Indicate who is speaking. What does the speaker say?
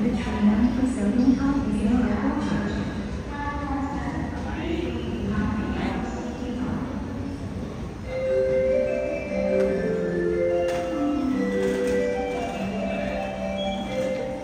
Speaker 1: The train line for Sodium Top is no